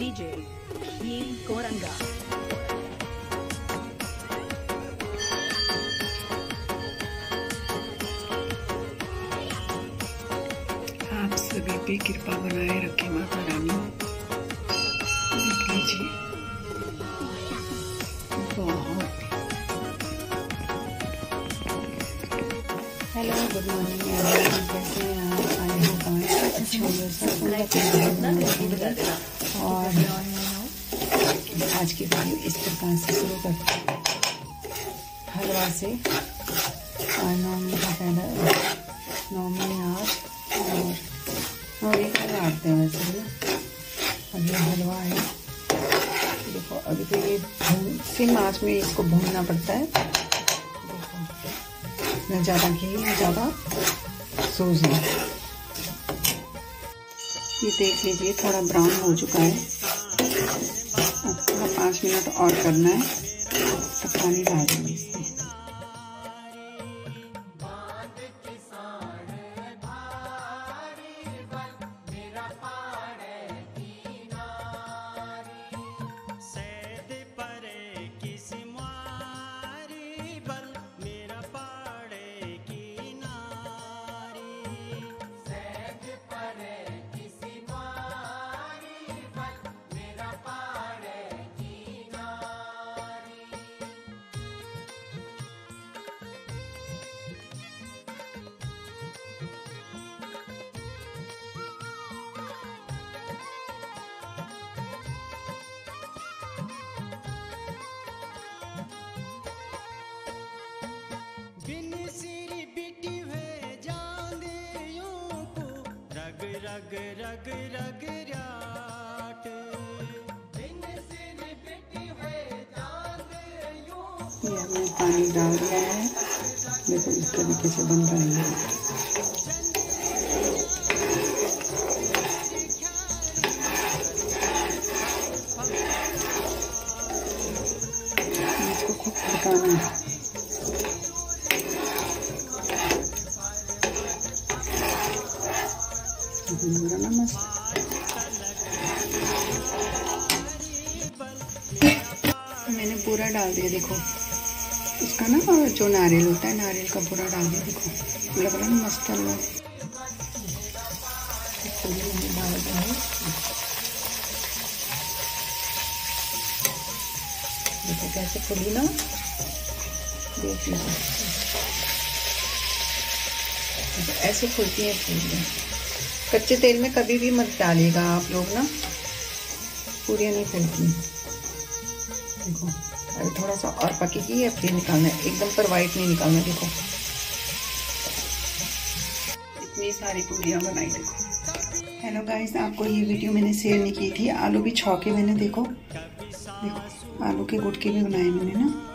DJ Yin Koranga। आप सभी पे कृपा बनाए रखे माता रानी। देख लीजिए बहुत। हेलो गुड मॉर्निंग, कैसे हैं आप? आए हो और आज की वीडियो इस प्रकार से शुरू करते हैं। हलवा से और नौमी का पहला नौमी आज और नौमी का काटते हैं वैसे ना। अब ये हलवा है, देखो अभी तो ये सिम आँच में इसको भूनना पड़ता है। देखो न ज़्यादा घी न ज़्यादा सूजी। ये देख लीजिए थोड़ा ब्राउन हो चुका है। अब थोड़ा 5 मिनट और करना है, तब पानी डाल देंगे इसमें। रग रग रग राट ये हमने पानी डाल दिया है। देखो इस तरीके से बन रहा है। इसको खूब पकाना है। मैंने पूरा डाल दिया, देखो इसका ना जो नारियल होता है, नारियल का पूरा डाल दिया। देखो लग रहा है मस्त हलवा। देखो कैसे फूली ना, देख लीजिए ऐसे फूलती है पूरियाँ। कच्चे तेल में कभी भी मत डालिएगा आप लोग ना, पूरियाँ नहीं फैलती। देखो अभी थोड़ा सा और पकेगी या फिर निकालना है, एकदम पर वाइट नहीं निकालना। देखो इतनी सारी पूरियाँ बनाई। देखो हेलो गाइस, आपको ये वीडियो मैंने शेयर नहीं की थी। आलू भी छौके मैंने, देखो आलू के गुटके भी बनाए मैंने ना।